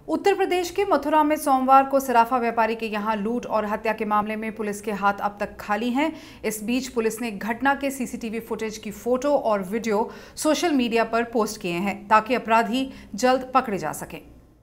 उत्तर प्रदेश के मथुरा में सोमवार को सराफा व्यापारी के यहां लूट और हत्या के मामले में पुलिस के हाथ अब तक खाली हैं। इस बीच पुलिस ने घटना के सीसीटीवी फुटेज की फोटो और वीडियो सोशल मीडिया पर पोस्ट किए हैं ताकि अपराधी जल्द पकड़े जा सकें।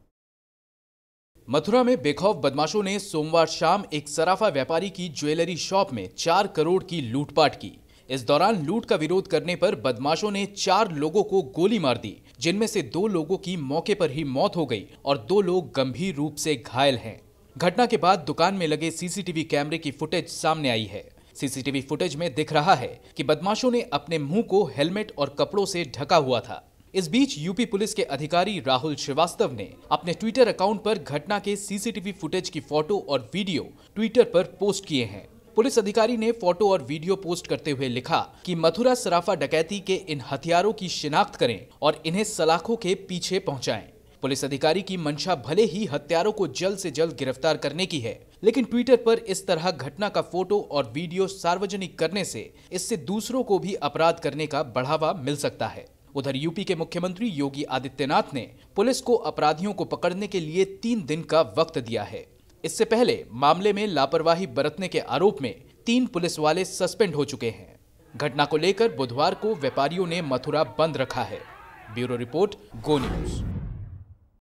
मथुरा में बेखौफ बदमाशों ने सोमवार शाम एक सराफा व्यापारी की ज्वेलरी शॉप में 4 करोड़ की लूटपाट की। इस दौरान लूट का विरोध करने पर बदमाशों ने 4 लोगों को गोली मार दी, जिनमें से 2 लोगों की मौके पर ही मौत हो गई और 2 लोग गंभीर रूप से घायल हैं। घटना के बाद दुकान में लगे सीसीटीवी कैमरे की फुटेज सामने आई है। सीसीटीवी फुटेज में दिख रहा है कि बदमाशों ने अपने मुंह को हेलमेट और कपड़ों से ढका हुआ था। इस बीच यूपी पुलिस के अधिकारी राहुल श्रीवास्तव ने अपने ट्विटर अकाउंट पर घटना के सीसीटीवी फुटेज की फोटो और वीडियो ट्विटर पर पोस्ट किए हैं। पुलिस अधिकारी ने फोटो और वीडियो पोस्ट करते हुए लिखा कि मथुरा सराफा डकैती के इन हथियारों की शिनाख्त करें और इन्हें सलाखों के पीछे पहुंचाएं। पुलिस अधिकारी की मंशा भले ही हत्यारों को जल्द से जल्द गिरफ्तार करने की है, लेकिन ट्विटर पर इस तरह घटना का फोटो और वीडियो सार्वजनिक करने से इससे दूसरों को भी अपराध करने का बढ़ावा मिल सकता है। उधर यूपी के मुख्यमंत्री योगी आदित्यनाथ ने पुलिस को अपराधियों को पकड़ने के लिए 3 दिन का वक्त दिया है। इससे पहले मामले में लापरवाही बरतने के आरोप में 3 पुलिस वाले सस्पेंड हो चुके हैं। घटना को लेकर बुधवार को व्यापारियों ने मथुरा बंद रखा है। Bureau report, go news.